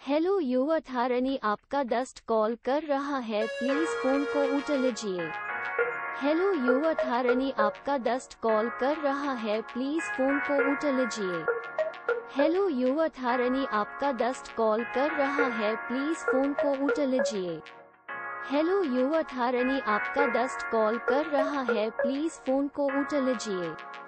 Hello युवा थारनी आपका दस्त कॉल कर रहा है, प्लीज फोन को उठा लीजिए। हेलो युवा थारनी आपका दस्त कॉल कर रहा है, प्लीज फोन को उठा लीजिए। हेलो युवा थारनी आपका दस्त कॉल कर रहा है, प्लीज फोन को उठा लीजिए। हेलो युवा थारनी आपका दस्त कॉल कर रहा है, प्लीज फोन को उठा लीजिए।